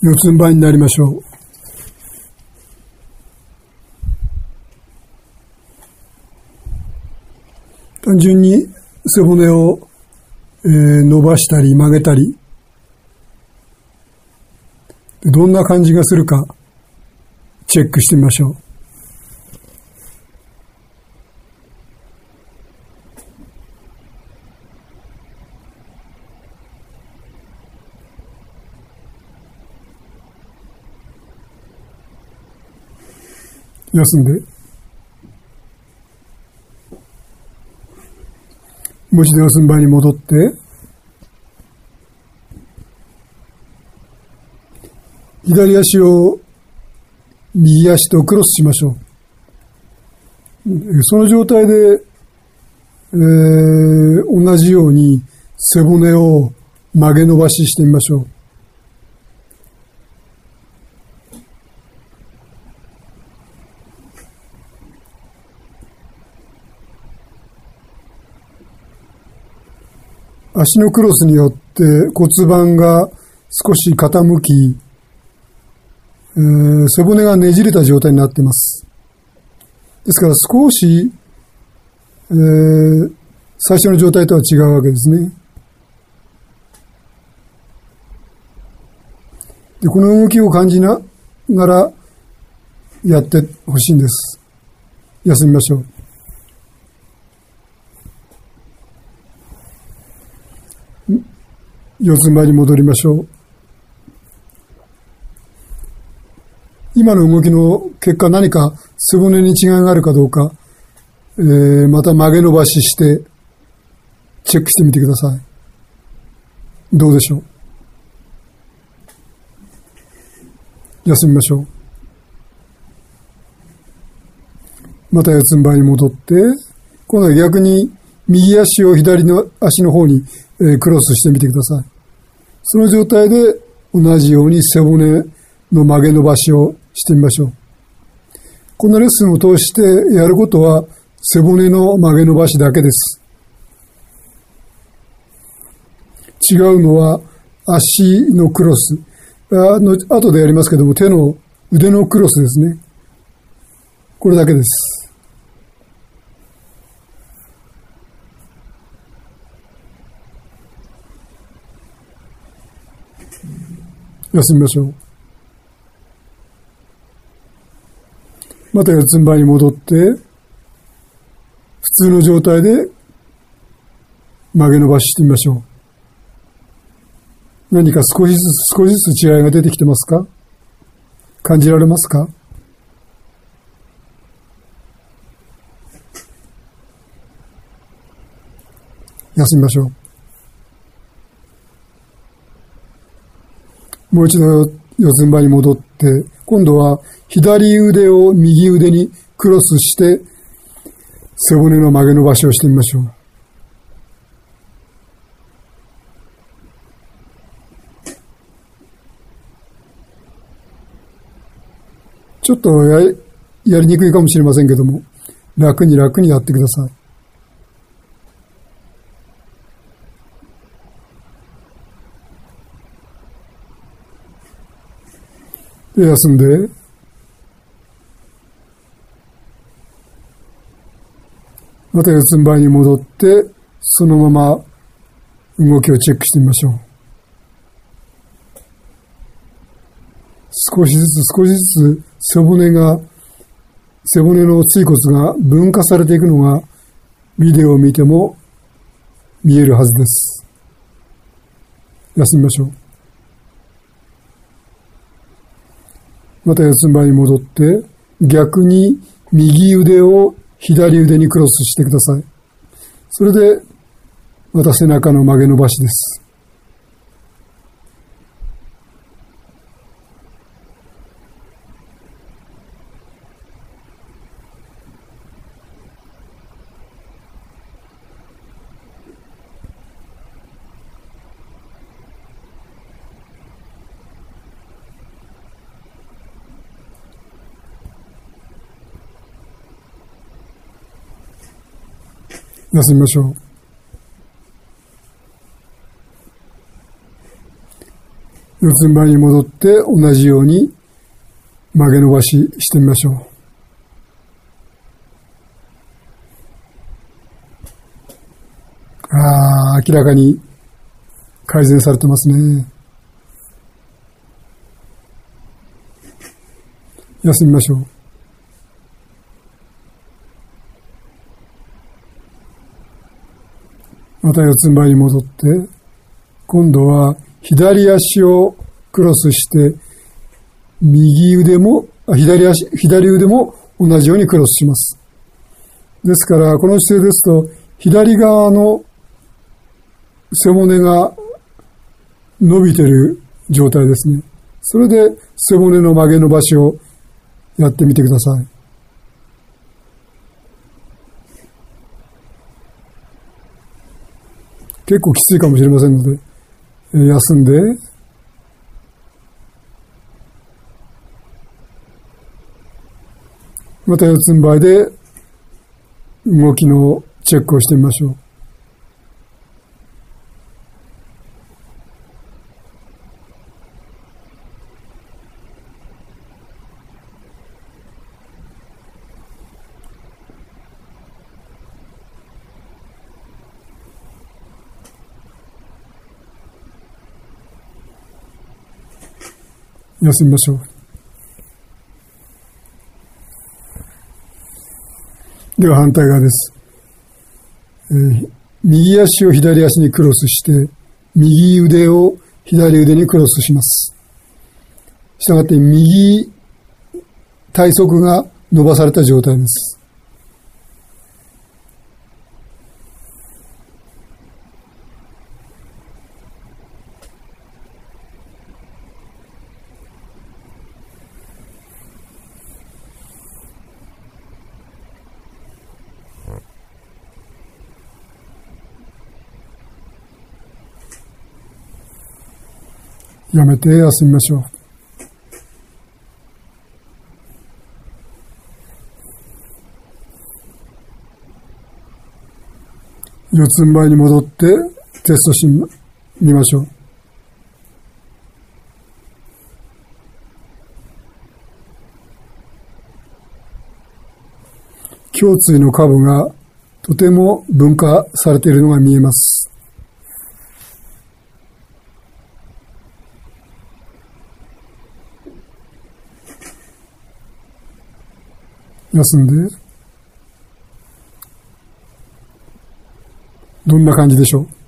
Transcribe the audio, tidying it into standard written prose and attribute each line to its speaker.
Speaker 1: 四つん這いになりましょう。単純に背骨を、伸ばしたり曲げたり、どんな感じがするかチェックしてみましょう。休んで、もう一度四つん這いに戻って、左足を右足とクロスしましょう。その状態で、同じように背骨を曲げ伸ばししてみましょう。足のクロスによって骨盤が少し傾き、背骨がねじれた状態になっています。ですから少し、最初の状態とは違うわけですね。で、この動きを感じながらやってほしいんです。休みましょう。四つん這いに戻りましょう。今の動きの結果、何か背骨に違いがあるかどうか、また曲げ伸ばししてチェックしてみてください。どうでしょう。休みましょう。また四つん這いに戻って、今度は逆に右足を左の足の方にクロスしてみてください。その状態で同じように背骨の曲げ伸ばしをしてみましょう。このレッスンを通してやることは背骨の曲げ伸ばしだけです。違うのは足のクロス。後でやりますけども、腕のクロスですね。これだけです。休みましょう。また四つん這いに戻って、普通の状態で曲げ伸ばししてみましょう。何か少しずつ違いが出てきてますか？感じられますか？休みましょう。もう一度四つん這いに戻って、今度は左腕を右腕にクロスして背骨の曲げ伸ばしをしてみましょう。ちょっとやりにくいかもしれませんけども、楽にやってください。で、休んで、また四つん這いに戻って、そのまま動きをチェックしてみましょう。少しずつ背骨の椎骨が分化されていくのがビデオを見ても見えるはずです。休みましょう。また四つん這いに戻って、逆に右腕を左腕にクロスしてください。それで、また背中の曲げ伸ばしです。休みましょう。 四つん這いに戻って同じように曲げ伸ばししてみましょう。明らかに改善されてますね。休みましょう。また四つん這いに戻って、今度は左足をクロスして、左腕も同じようにクロスします。ですから、この姿勢ですと、左側の背骨が伸びている状態ですね。それで背骨の曲げ伸ばしをやってみてください。結構きついかもしれませんので、休んで、また四つん這いで動きのチェックをしてみましょう。休みましょう。では反対側です。右足を左足にクロスして、右腕を左腕にクロスします。したがって右体側が伸ばされた状態です。やめて休みましょう。四つん這いに戻ってテストしてみましょう。胸椎の下部がとても分化されているのが見えます。休んで、どんな感じでしょう。